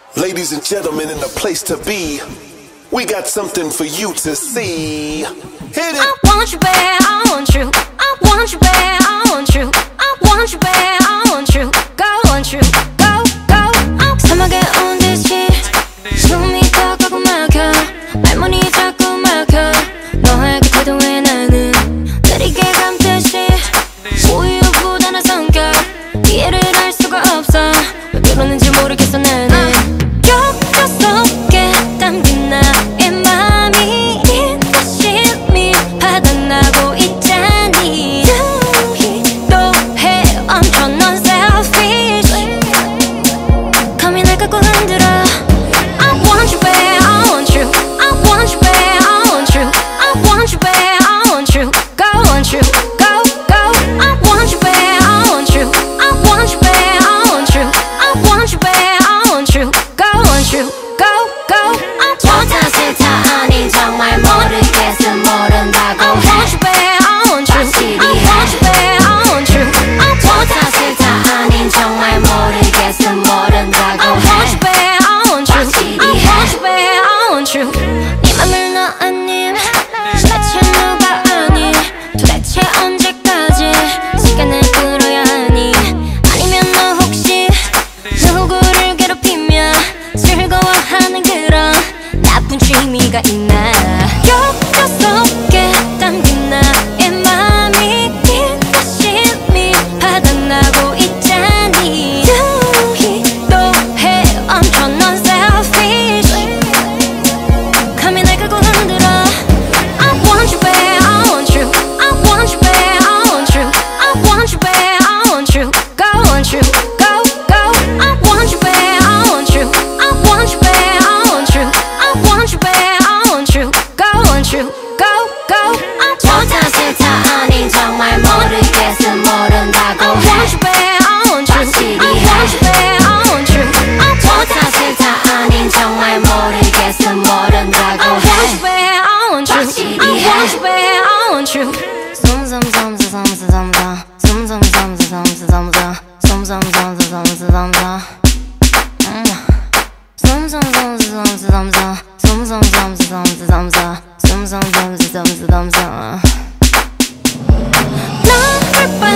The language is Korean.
Ladies and gentlemen, in the place to be, we got something for you to see. Hit it! I want you bad, I want you. I want you bad, I want you. I want you bad, I want you. Go, want you. Go, go. 사막에 온 듯이 숨이 턱 하고 막혀. 할머니 자꾸 막혀. 너의 그 태도에 나는 느리게 감듯이 우유부단한 성격 이해를 할 수가 없어. 왜 그러는지 모르겠어 나는. 격자 속에 담긴 나의 맘이 인도심이 바닥나고 있자니. 해 엄청 넌 selfish. 감히 날 깎고 흔들어. I want you bad, I want you. I want you bad, I want you. I want you bad, I want you. Go, want you. Go, go. I want you bad, I want you. I want you bad, I want you. I want you bad, I want you. Go, want you. Go, go. 좋다 싫다 아닌 정말 모르겠어 모른다고 I want you bad, I want you. I want you bad, I want you. 좋다 싫다 아닌 정말 모르겠어 모른다고 I want you bad, I want you. I want you bad, I want you. 네 맘을 너 아님 도대체 누가 아니. 도대체 언제까지 시간을 끌어야 하니. 아니면 너 혹시 누구를 괴롭히며 즐거워하는 그런 나쁜 취미가 있나. 격자 속에 담긴 나의 맘이 인도심이 바닥나고 있자니. 해 엄청 넌 selfish. 감히 날 깎고 흔들어. I want you bad, I want you. I want you bad, I want you. I want you bad, I want you. Go, want you. Go, go. I want you bad, I want you. I want you bad, I want you. I want you bad, I want you. Go, want you. Go, go. 좋다 싫다 아닌 정말 모르겠어 모른다고 I want you bad, I want you. I want you bad, I want you. 좋다 싫다 아닌 정말 모르겠어 모른다고 I want you bad, I want you. I want you bad, I want you. 너를